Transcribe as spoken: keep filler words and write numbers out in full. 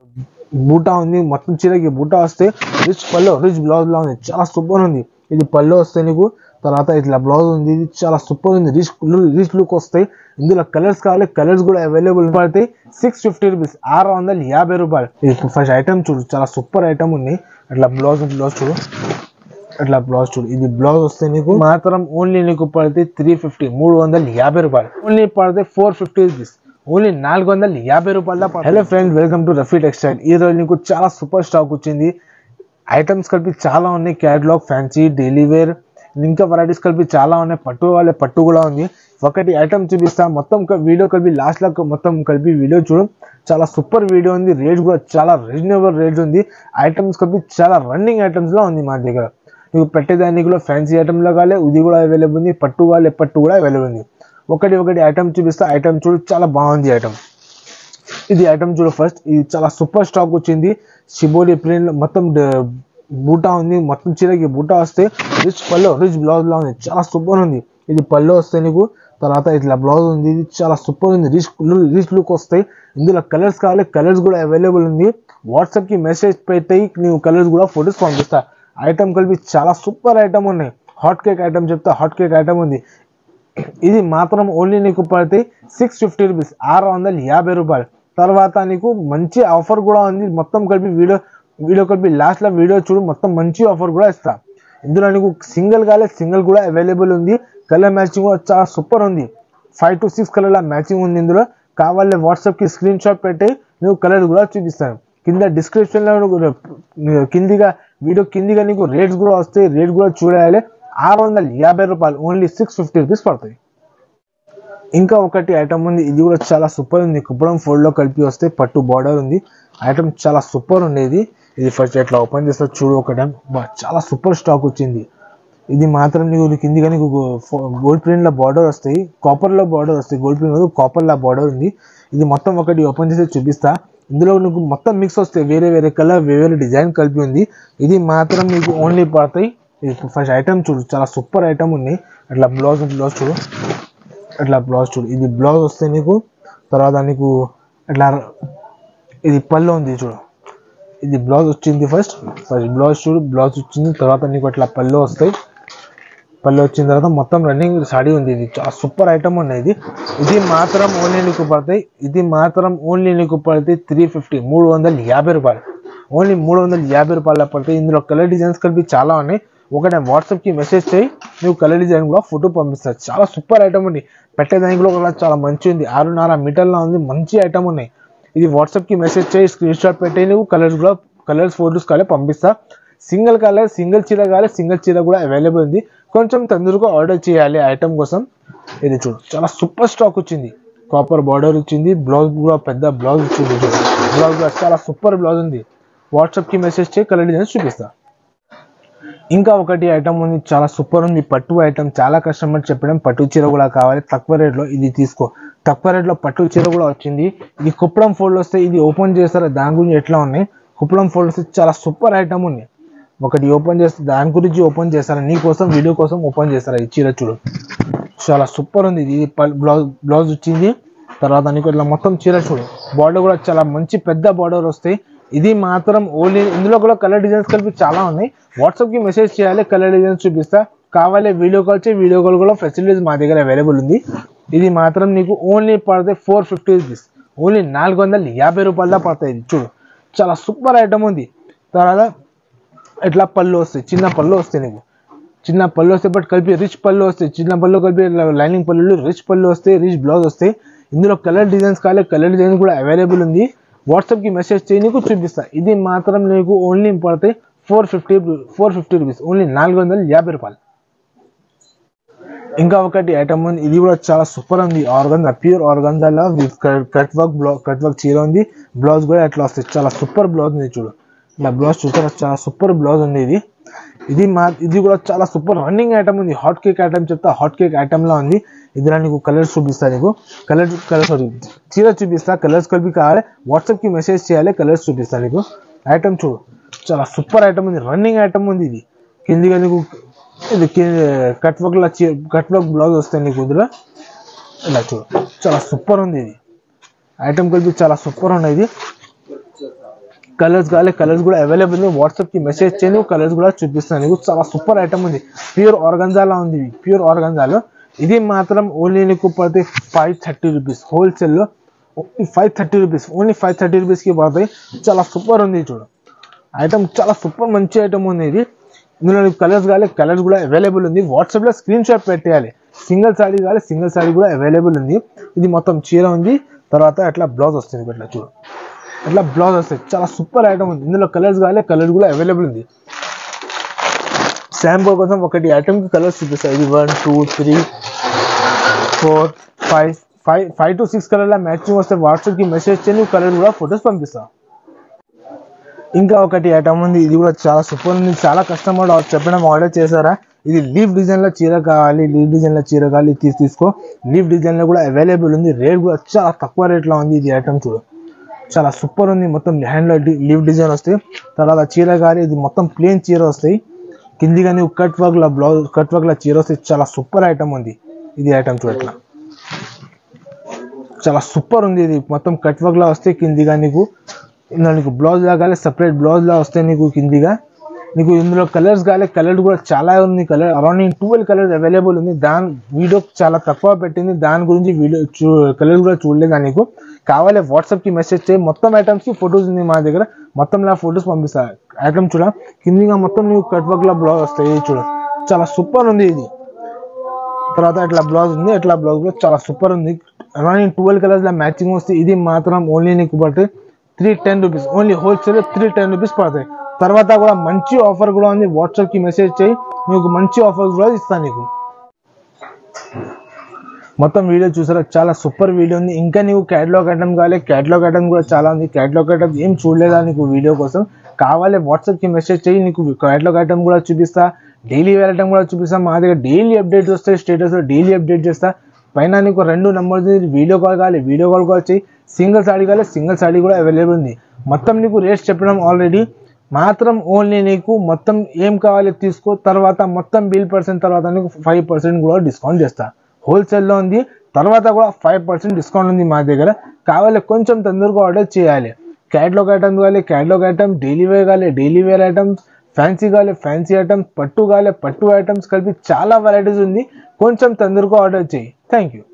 బూటా ఉంది, మొత్తం చీరకి బూటా వస్తే రిచ్ పల్లో రిచ్ బ్లౌజ్ లా ఉంది, చాలా సూపర్ ఉంది. ఇది పల్లో వస్తే నీకు తర్వాత ఇట్లా బ్లౌజ్ ఉంది, ఇది చాలా సూపర్ ఉంది, రిచ్ రిచ్ లుక్ వస్తాయి. ఇందులో కలర్స్ కావాలి, కలర్స్ కూడా అవైలబుల్ పడతాయి. సిక్స్ ఫిఫ్టీ రూపీస్ ఆరు వందల యాభై రూపాయలు. ఇది ఫస్ట్ ఐటమ్ చూడు, చాలా సూపర్ ఐటమ్ ఉంది. అట్లా బ్లౌజ్ బ్లౌజ్ చూడు, అట్లా బ్లౌజ్ చూడు. ఇది బ్లౌజ్ వస్తే నీకు మాత్రం ఓన్లీ నీకు పడితే త్రీ ఫిఫ్టీ మూడు వందల యాభై రూపాయలు. ఓన్లీ పడితే ఫోర్ ఫిఫ్టీ రూపీస్ ఓన్లీ నాలుగు వందల యాభై రూపాయల. Hello friends, welcome to Rafi textile. ఈ రోజు నీకు చాలా సూపర్ స్టాక్ వచ్చింది. ఐటమ్స్ కలిపి చాలా ఉన్నాయి, క్యాటలాగ్, ఫ్యాన్సీ, డైలీ వేర్, ఇంకా వెరైటీస్ కలిపి చాలా ఉన్నాయి. పట్టు వాళ్ళే పట్టు కూడా ఉంది. ఒకటి ఐటమ్ చూపిస్తా, మొత్తం వీడియో కలిపి లాస్ట్ లో మొత్తం కలిపి వీడియో చూడు. చాలా సూపర్ వీడియో ఉంది. రేట్ కూడా చాలా రీజనబుల్ రేట్ ఉంది. ఐటమ్స్ కలిపి చాలా రన్నింగ్ ఐటమ్స్ లో ఉంది మా దగ్గర. నీకు పెట్టేదానికి కూడా ఫ్యాన్సీ ఐటమ్ లో కావాలి, ఇది కూడా అవైలబుల్ ఉంది. పట్టు కావాలి, పట్టు కూడా అవైలబుల్ ఉంది. ఒకటి ఒకటి ఐటమ్ చూపిస్తా. ఐటమ్ చూడు, చాలా బాగుంది ఐటమ్. ఇది ఐటమ్ చూడు ఫస్ట్. ఇది చాలా సూపర్ స్టాక్ వచ్చింది. షిబోరి ప్రింట్ మొత్తం బూటా ఉంది, మొత్తం చీరకి బూటా వస్తే రిచ్ పల్లో రిచ్ బ్లౌజ్ లా ఉంది, చాలా సూపర్ ఉంది. ఇది పల్లో వస్తే నీకు తర్వాత ఇట్లా బ్లౌజ్ ఉంది, ఇది చాలా సూపర్ ఉంది, రిచ్ రిచ్ లుక్ వస్తాయి. ఇందులో కలర్స్ కావాలి, కలర్స్ కూడా అవైలబుల్ ఉంది. వాట్సాప్ కి మెసేజ్ పెడతాయి, నీవు కలర్స్ కూడా ఫొటోస్ పంపిస్తా. ఐటమ్ కలిపి చాలా సూపర్ ఐటమ్ ఉన్నాయి. హాట్ కేక్ ఐటమ్ చెప్తా, హాట్ కేక్ ఐటమ్ ఉంది. ఇది మాత్రం ఓన్లీ నీకు పడితే సిక్స్ ఫిఫ్టీ రూపీస్ ఆరు వందల యాభై రూపాయలు. తర్వాత నీకు మంచి ఆఫర్ కూడా ఉంది. మొత్తం కలిపి వీడియో వీడియో కలిపి లాస్ట్ లో వీడియో చూడు, మొత్తం మంచి ఆఫర్ కూడా ఇస్తా. ఇందులో నీకు సింగిల్ కాలే, సింగిల్ కూడా అవైలబుల్ ఉంది. కలర్ మ్యాచింగ్ కూడా చాలా సూపర్ ఉంది. Five to six colour matching ఉంది. ఇందులో కావాలి వాట్సాప్ కి స్క్రీన్ షాట్ పెట్టి నువ్వు కలర్ కూడా చూపిస్తాను. కింద డిస్క్రిప్షన్ లో కిందిగా వీడియో కిందిగా నీకు రేట్స్ కూడా వస్తాయి. రేట్ కూడా చూడాలి. ఆరు వందల యాభై రూపాయలు ఓన్లీ సిక్స్ ఫిఫ్టీ రూపీస్ పడతాయి. ఇంకా ఒకటి ఐటమ్ ఉంది. ఇది కూడా చాలా సూపర్ ఉంది. కుప్పడం ఫోల్డ్ లో కలిపి వస్తే పట్టు బార్డర్ ఉంది. ఐటమ్ చాలా సూపర్ ఉండేది. ఇది ఫస్ట్ ఎట్లా ఓపెన్ చేస్తా చూడు. ఒక టైం చాలా సూపర్ స్టాక్ వచ్చింది. ఇది మాత్రం నీకు కిందిగా నీకు గోల్డ్ ప్రింట్ లో బార్డర్ వస్తాయి, కాపర్ లో బార్డర్ వస్తాయి. గోల్డ్ ప్రింట్ కాపర్ లో బార్డర్ ఉంది. ఇది మొత్తం ఒకటి ఓపెన్ చేసి చూపిస్తా. ఇందులో నీకు మొత్తం మిక్స్ వస్తాయి, వేరే వేరే కలర్ వేరే డిజైన్ కలిపి ఉంది. ఇది మాత్రం నీకు ఓన్లీ పడతాయి. ఇది ఫస్ట్ ఐటమ్ చూడు, చాలా సూపర్ ఐటమ్ ఉంది. అట్లా బ్లౌజ్ బ్లౌజ్ చూడు, అట్లా బ్లౌజ్ చూడు. ఇది బ్లౌజ్ వస్తే నీకు తర్వాత నీకు అట్లా ఇది పళ్ళు ఉంది చూడు. ఇది బ్లౌజ్ వచ్చింది ఫస్ట్ ఫస్ట్ బ్లౌజ్ చూడు, బ్లౌజ్ వచ్చింది. తర్వాత నీకు అట్లా పళ్ళు వస్తాయి. పళ్ళు వచ్చిన తర్వాత మొత్తం రన్నింగ్ సాడీ ఉంది. ఇది చాలా సూపర్ ఐటమ్ ఉన్నది. ఇది మాత్రం ఓన్లీ నీకు పడతాయి. ఇది మాత్రం ఓన్లీ నీకు పడితే త్రీ ఫిఫ్టీ మూడు వందల యాభై రూపాయలు ఓన్లీ మూడు వందల యాభై రూపాయల పడతాయి. ఇందులో కలర్ డిజైన్స్ కలిపి చాలా ఉన్నాయి. ఒకటే వాట్సాప్ కి మెసేజ్ చేయి, నువ్వు కలర్ డిజైన్ కూడా ఫోటో పంపిస్తారు. చాలా సూపర్ ఐటమ్ ఉంది. పెట్టేదానికి కూడా చాలా మంచి ఉంది. ఆరున్నర మీటర్లా ఉంది, మంచి ఐటమ్ ఉన్నాయి. ఇది వాట్సాప్ కి మెసేజ్ చేయి, స్క్రీన్ షాట్ పెట్టి నువ్వు కలర్స్ కూడా కలర్స్ ఫోటోస్ కాలే పంపిస్తా. సింగిల్ కాలే, సింగిల్ చీర కాలే, సింగిల్ చీర కూడా అవైలబుల్ ఉంది. కొంచెం తొందరగా ఆర్డర్ చేయాలి ఐటమ్ కోసం. ఇది చూడు, చాలా సూపర్ స్టాక్ వచ్చింది. కాపర్ బార్డర్ వచ్చింది. బ్లౌజ్ కూడా పెద్ద బ్లౌజ్ వచ్చింది. బ్లౌజ్ కూడా చాలా సూపర్ బ్లౌజ్ ఉంది. వాట్సాప్ కి మెసేజ్ చేయి, కలర్ డిజైన్స్ చూపిస్తా. ఇంకా ఒకటి ఐటమ్ ఉంది, చాలా సూపర్ ఉంది. పట్టు ఐటమ్. చాలా కస్టమర్ చెప్పడం పట్టు చీర కూడా కావాలి తక్కువ రేట్ లో, ఇది తీసుకో. తక్కువ రేట్ లో పట్టు చీర కూడా వచ్చింది. ఇది కుప్పడం ఫోల్డ్ వస్తే ఇది ఓపెన్ చేస్తారు. దాని గురించి ఎట్లా ఉన్నాయి, కుప్పడం ఫోల్డ్ వస్తే చాలా సూపర్ ఐటమ్ ఉంది. ఒకటి ఓపెన్ చేస్తే దాని గురించి ఓపెన్ చేస్తారా, నీ కోసం వీడియో కోసం ఓపెన్ చేస్తారా. ఈ చీర చూడు, చాలా సూపర్ ఉంది. ఇది బ్లౌజ్ బ్లౌజ్ వచ్చింది. తర్వాత నీకు ఇట్లా మొత్తం చీర చూడు. బార్డర్ కూడా చాలా మంచి పెద్ద బార్డర్ వస్తాయి. ఇది మాత్రం ఓన్లీ ఇందులో కూడా కలర్ డిజైన్స్ కలిపి చాలా ఉన్నాయి. వాట్సాప్ కి మెసేజ్ చేయాలి, కలర్ డిజైన్స్ చూపిస్తా. కావాలి వీడియో కాల్ చేయి, వీడియో కాల్ కూడా ఫెసిలిటీస్ మా దగ్గర అవైలబుల్ ఉంది. ఇది మాత్రం నీకు ఓన్లీ పడతాయి ఫోర్ ఫిఫ్టీ రూపీస్ ఓన్లీ నాలుగు వందల యాభై రూపాయల పడతాయి. చూడు, చాలా సూపర్ ఐటమ్ ఉంది. తర్వాత ఇట్లా పళ్ళు వస్తాయి, చిన్న పళ్ళు వస్తాయి. నీకు చిన్న పళ్ళు వస్తాయి, బట్ కలిపి రిచ్ పళ్ళు వస్తాయి. చిన్న పళ్ళు కలిపి లైనింగ్ పళ్ళు, రిచ్ పళ్ళు వస్తాయి, రిచ్ బ్లౌజ్ వస్తాయి. ఇందులో కలర్ డిజైన్స్ కావాలి, కలర్ డిజైన్స్ కూడా అవైలబుల్ ఉంది. వాట్సాప్ కి మెసేజ్ చేయి, నీకు చూపిస్తా. ఇది మాత్రం నీకు ఓన్లీ పడతాయి four fifty four fifty rupees only నాలుగు వందల యాభై రూపాయలు. ఇంకా ఒకటి ఐటమ్ ఉంది. ఇది కూడా చాలా సూపర్ ఉంది. ఆర్గంజా, ప్యూర్ ఆర్గంజాలో cut work blouse cut work చీర ఉంది. బ్లౌజ్ కూడా ఎట్లా వస్తాయి, చాలా సూపర్ బ్లౌజ్ ఉంది. చూడు, ఇలా బ్లౌజ్ చూసారా, చాలా సూపర్ బ్లౌజ్ ఉంది. ఇది ఇది మా ఇది కూడా చాలా సూపర్ రన్నింగ్ ఐటమ్ ఉంది. హాట్ కేక్ ఐటమ్ చెప్తా, హాట్ కేక్ ఐటమ్ లా ఉంది. ఇదిలా నీకు కలర్స్ చూపిస్తా. నీకు కలర్ కలర్స్ చీర చూపిస్తా. కలర్స్ కలిపి కావాలి, వాట్సాప్ కి మెసేజ్ చేయాలి, కలర్స్ చూపిస్తా. నీకు ఐటమ్ చూడు, చాలా సూపర్ ఐటమ్ ఉంది. రన్నింగ్ ఐటమ్ ఉంది. ఇది కిందిగా నీకు ఇది కట్ వర్క్ లా కట్ వర్క్ బ్లౌజ్ వస్తాయి నీకు. ఇందులో ఇలా చూడు, చాలా సూపర్ ఉంది. ఇది ఐటమ్ కలిపి చాలా సూపర్ ఉంది. ఇది కలర్స్ కావాలి కలర్స్ కూడా అవైలబుల్ ఉంది వాట్సాప్ కి మెసేజ్ చేయండి కలర్స్ కూడా చూపిస్తాను నీకు చాలా సూపర్ ఐటమ్ ఉంది ప్యూర్ ఆర్గంజాలో ఉంది ప్యూర్ ఆర్గంజాలో ఇది మాత్రం ఓన్లీ నీకు పడితే ఫైవ్ థర్టీ రూపీస్ హోల్సేల్లో five thirty rupees only five thirty రూపీస్కి పడతాయి చాలా సూపర్ ఉంది చూడు ఐటమ్ చాలా సూపర్ మంచి ఐటమ్ ఉంది ఇది ఇందులో నీకు కలర్స్ కావాలి కలర్స్ కూడా అవైలబుల్ ఉంది వాట్సాప్లో స్క్రీన్ షాట్ పెట్టేయాలి సింగిల్ సాడీ కావాలి సింగిల్ సాడీ కూడా అవైలబుల్ ఉంది ఇది మొత్తం చీర ఉంది తర్వాత అట్లా బ్లౌజ్ వస్తుంది ఇట్లా చూడు అట్లా బ్లౌజ్ వస్తుంది చాలా సూపర్ ఐటమ్ ఉంది ఇందులో కలర్స్ కావాలి కలర్స్ కూడా అవైలబుల్ ఉంది శాంపూ కోసం ఒకటి ఐటమ్కి కలర్స్ చూపిస్తాయి ఇది one two three four five five five to six కలర్ల మ్యాచింగ్ వస్తే వాట్సాప్కి మెసేజ్ చేయండి కలర్ కూడా ఫొటోస్ పంపిస్తాం ఇంకా ఒకటి ఐటమ్ ఉంది ఇది కూడా చాలా సూపర్ ఉంది చాలా కస్టమర్ చెప్పడం ఆర్డర్ చేశారా ఇది లీఫ్ డిజైన్లో చీర కావాలి లీఫ్ డిజైన్లో చీర కావాలి తీసి తీసుకో లీఫ్ డిజైన్లో కూడా అవైలబుల్ ఉంది రేట్ కూడా చాలా తక్కువ రేట్లో ఉంది ఇది ఐటమ్ చూడు చాలా సూపర్ ఉంది మొత్తం హ్యాండ్లో లీఫ్ డిజైన్ వస్తాయి తర్వాత చీర కావాలి ఇది మొత్తం ప్లేన్ చీర వస్తాయి కింది కానీ కట్ వర్క్ల బ్లౌజ్ కట్ వర్క్ల చీర వస్తాయి చాలా సూపర్ ఐటమ్ ఉంది ఇది ఐటమ్ చూడ ఇట్లా చాలా సూపర్ ఉంది ఇది మొత్తం కట్ వర్క్లా వస్తాయి కిందిగా నీకు ఇందులో నీకు బ్లౌజ్ లా కావాలి సపరేట్ బ్లౌజ్ లా వస్తాయి నీకు కిందిగా నీకు ఇందులో కలర్స్ కావాలి కలర్ కూడా చాలా ఉంది colour around twelve colours available ఉంది దాని వీడియో చాలా తక్కువ పెట్టింది దాని గురించి వీడియో చూ కలర్ కూడా చూడలేదు నీకు కావాలి వాట్సాప్కి మెసేజ్ చేయి మొత్తం ఐటమ్స్కి ఫొటోస్ ఉంది మా దగ్గర మొత్తం నా ఫొటోస్ పంపిస్తా ఐటమ్ చూడ కిందిగా మొత్తం నీకు కట్ వర్క్లా బ్లౌజ్ వస్తాయి చూడ చాలా సూపర్ ఉంది ఇది తర్వాత ఇట్లా బ్లౌజ్ ఉంది ఇట్లా బ్లౌజ్ కూడా చాలా సూపర్ ఉంది అరౌండ్ ట్వెల్వ్ కలర్స్ లా మ్యాచింగ్ వస్తే ఇది మాత్రం ఓన్లీ నీకు బట్టి three ten rupees only wholesale three ten rupees పడతాయి తర్వాత కూడా మంచి ఆఫర్ కూడా ఉంది వాట్సాప్కి మెసేజ్ చేయి నీకు మంచి ఆఫర్ కూడా ఇస్తాను నీకు మొత్తం వీడియో చూసారా చాలా సూపర్ వీడియో ఉంది ఇంకా నీకు క్యాటలాగ్ ఐటమ్ కావాలి క్యాటలాగ్ ఐటమ్ కూడా చాలా ఉంది క్యాటలాగ్ ఐటమ్ ఏం చూడలేదా నీకు వీడియో కోసం కావాలి వాట్సాప్కి మెసేజ్ చేయి నీకు క్యాటలాగ్ ఐటమ్ కూడా చూపిస్తా డైలీ వేర్ ఐటమ్ కూడా చూపిస్తా మా దగ్గర డైలీ అప్డేట్స్ వస్తాయి స్టేటస్ డైలీ అప్డేట్ చేస్తా పైన నీకు రెండు నెంబర్స్ వీడియో కాల్ కావాలి వీడియో కాల్ కాల్ చేయి సింగిల్ సాడీ కావాలి సింగిల్ సాడీ కూడా అవైలబుల్ ఉంది మొత్తం నీకు రేట్స్ చెప్పడం ఆల్రెడీ మాత్రం ఓన్లీ నీకు మొత్తం ఏం కావాలి తీసుకో తర్వాత మొత్తం బిల్ పర్సెంట్ తర్వాత నీకు ఫైవ్ పర్సెంట్ కూడా డిస్కౌంట్ చేస్తా హోల్సేల్లో ఉంది తర్వాత కూడా ఫైవ్ పర్సెంట్ డిస్కౌంట్ ఉంది మా దగ్గర కావాలి కొంచెం తొందరగా ఆర్డర్ చేయాలి క్యాటలాగ్ ఐటమ్ కావాలి క్యాటలాగ్ ఐటమ్ డైలీ వేర్ కావాలి డైలీ వేర్ ఐటమ్స్ ఫ్యాన్సీ కావాలి ఫ్యాన్సీ ఐటమ్స్ పట్టు కావాలి పట్టు ఐటమ్స్ కలిపి చాలా వెరైటీస్ ఉంది కొంచెం తొందరగా ఆర్డర్ చేయి థ్యాంక్ యూ